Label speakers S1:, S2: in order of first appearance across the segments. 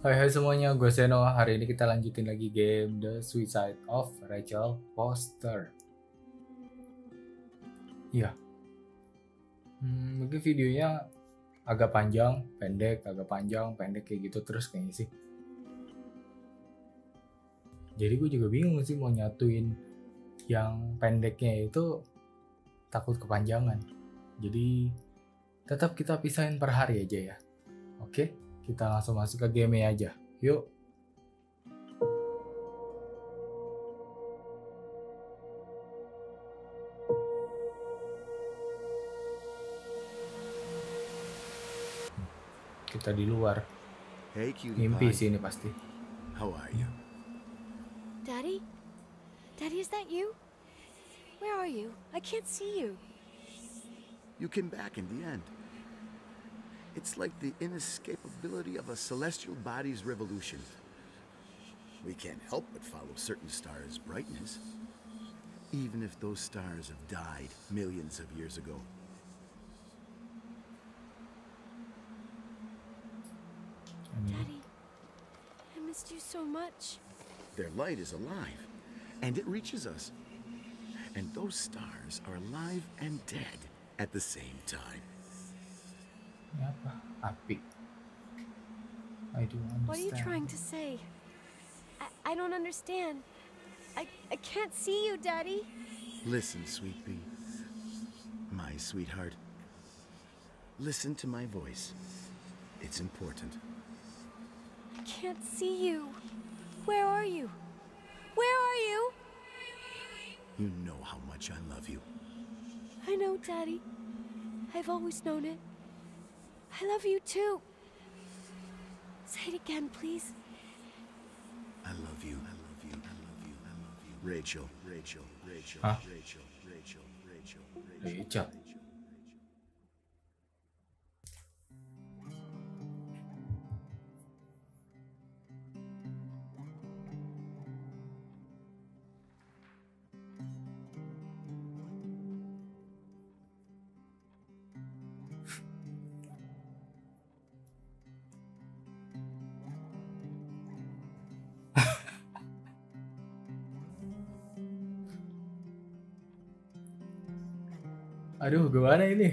S1: Hai semuanya, gue Seno. Hari ini kita lanjutin lagi game The Suicide of Rachel Foster. Iya, mungkin videonya agak panjang, pendek, agak panjang, pendek kayak gitu terus kayaknya sih. Jadi gue juga bingung sih mau nyatuin yang pendeknya itu, takut kepanjangan. Jadi tetap kita pisahin per hari aja ya. Oke, kita langsung masuk ke game aja. Yuk. Kita di luar.
S2: Hey, cutie
S1: Mimpi
S2: pie.
S1: sih ini pasti.
S2: How are you?
S3: Daddy? Daddy, is that you? Where are you? I can't see you.
S2: You came back in the end. It's like the inescapability of a celestial body's revolution. We can't help but follow certain stars' brightness, even if those stars have died millions of years ago.
S3: Daddy, I missed you so much.
S2: Their light is alive, and it reaches us. And those stars are alive and dead at the same time.
S1: Ini apa? Api. I don't understand.
S3: What are you trying to say? I don't understand. I can't see you, Daddy.
S2: Listen, sweet pea. My sweetheart. Listen to my voice. It's important.
S3: I can't see you. Where are you? Where are you?
S2: You know how much I love you.
S3: I know, Daddy. I've always known it. I love you too. Say it again, please.
S2: I love you. I love you. I love you. I love you. Rachel. Rachel. Rachel.
S1: Huh?
S2: Rachel. Rachel. Rachel.
S1: Rachel. Aduh, gimana ini?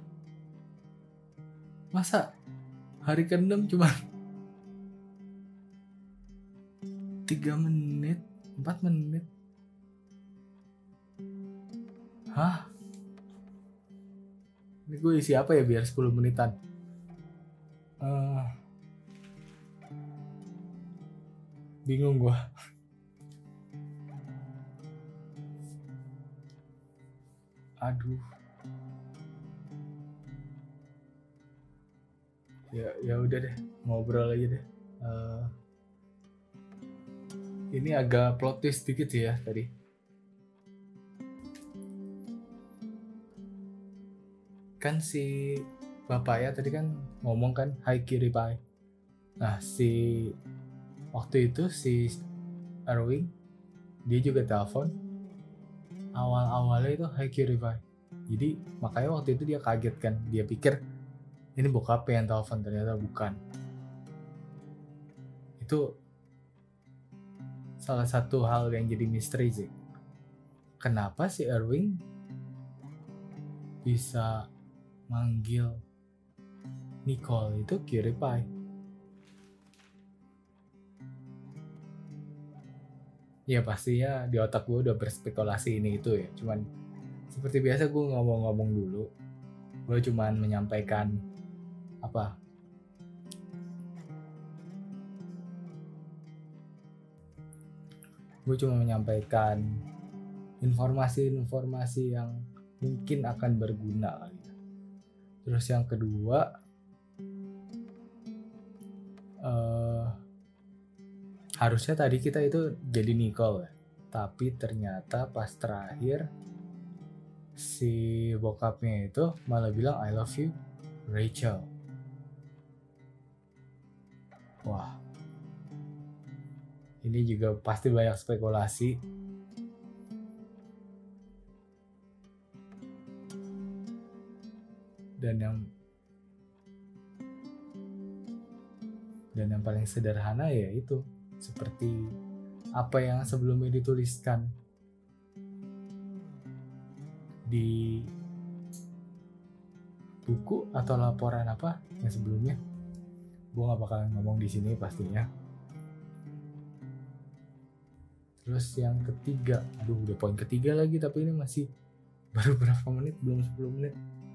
S1: Masa hari ke-6 cuma 3 menit, 4 menit? Hah? Ini gue isi apa ya biar 10 menitan? Bingung gue. Aduh. Ya udah deh, ngobrol aja deh. Ini agak plot twist dikit sih ya tadi. Kan si bapaknya tadi kan ngomong kan, "Hai Kiripai." Nah, waktu itu si Erwin dia juga telepon. Awal-awalnya itu "Hai Kiripai." Jadi makanya waktu itu dia kaget kan, dia pikir ini bokapnya yang telepon, ternyata bukan. Itu salah satu hal yang jadi misteri sih. Kenapa si Erwin bisa manggil Nicole itu Kiripai? Ya pastinya di otak gue udah berspekulasi ini itu ya. Cuman seperti biasa gue ngomong-ngomong dulu. Gue cuman menyampaikan apa? Gue cuma menyampaikan informasi-informasi yang mungkin akan berguna kali ya. Terus yang kedua, harusnya tadi kita itu jadi Nicole ya. Tapi ternyata pas terakhir si bokapnya itu malah bilang "I love you, Rachel." Wah, ini juga pasti banyak spekulasi. Dan yang yang paling sederhana ya itu seperti apa yang sebelumnya dituliskan di buku atau laporan apa yang sebelumnya. Gue gak bakalan ngomong di sini pastinya. Terus yang ketiga, aduh udah poin ketiga lagi, tapi ini masih baru berapa menit, belum 10 menit.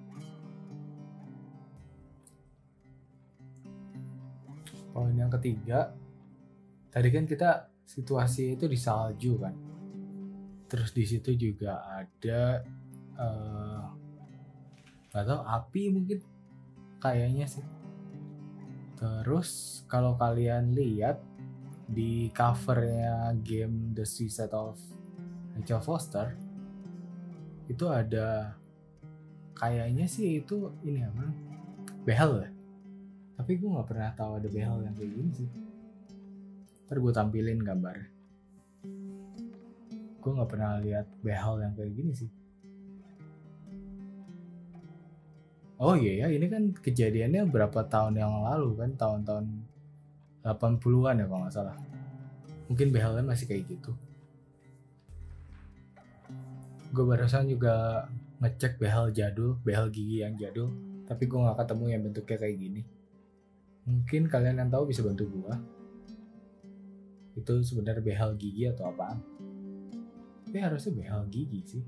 S1: Poin yang ketiga, tadi kan kita situasi itu di salju kan. Terus di situ juga ada gak tau, api mungkin kayaknya sih. Terus kalau kalian lihat di covernya game The Suicide of Rachel Foster itu ada kayaknya sih itu ini apa? Behel ya. Tapi gue nggak pernah tahu ada behel yang kayak gini sih. Ntar gue tampilin gambar. Gue nggak pernah lihat behel yang kayak gini sih. Oh iya ya, ini kan kejadiannya berapa tahun yang lalu kan, tahun-tahun 80-an ya kalau nggak salah. Mungkin behelnya masih kayak gitu. Gue barusan juga ngecek behel jadul, behel gigi yang jadul, tapi gue nggak ketemu yang bentuknya kayak gini. Mungkin kalian yang tahu bisa bantu gue. Itu sebenarnya behel gigi atau apaan? Tapi harusnya behel gigi sih.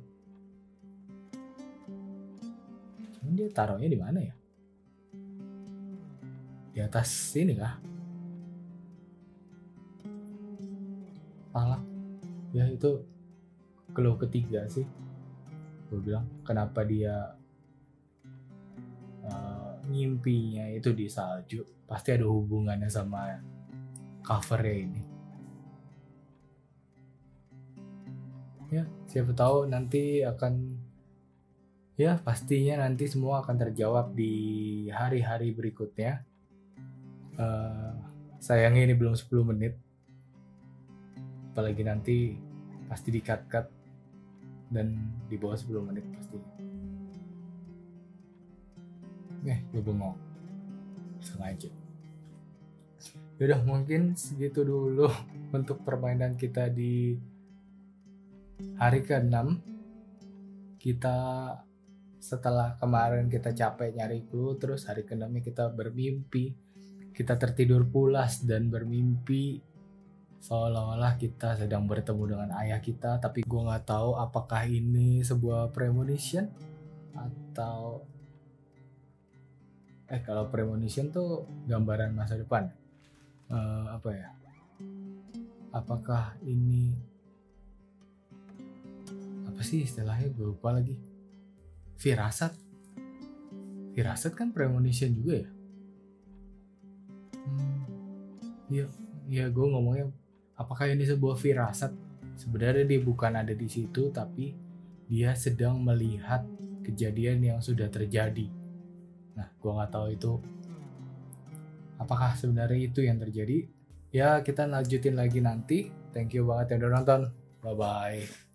S1: Cuman dia taruhnya di mana ya? Di atas sini kah? Pala. Ya itu clue ketiga sih. Gue bilang kenapa dia ngimpinya itu di salju. Pasti ada hubungannya sama covernya ini. Ya, siapa tahu nanti akan, ya pastinya nanti semua akan terjawab di hari-hari berikutnya. Sayangnya ini belum 10 menit. Apalagi nanti pasti di-cut dan di bawah 10 menit pasti. Gue bengong. Sengaja. Yaudah mungkin segitu dulu untuk permainan kita di hari ke-6. Kita setelah kemarin kita capek nyari clue, terus hari ke-6 kita bermimpi. Kita tertidur pulas dan bermimpi seolah-olah kita sedang bertemu dengan ayah kita, tapi gue nggak tahu apakah ini sebuah premonition atau kalau premonition tuh gambaran masa depan. Apa ya? Apakah ini apa sih istilahnya, gue lupa lagi. Firasat kan premonition juga ya. Iya gue ngomongnya apakah ini sebuah firasat. Sebenarnya dia bukan ada di situ, tapi dia sedang melihat kejadian yang sudah terjadi. Nah gue gak tahu itu apakah sebenarnya itu yang terjadi. Ya kita lanjutin lagi nanti. Thank you banget yang udah nonton. Bye bye.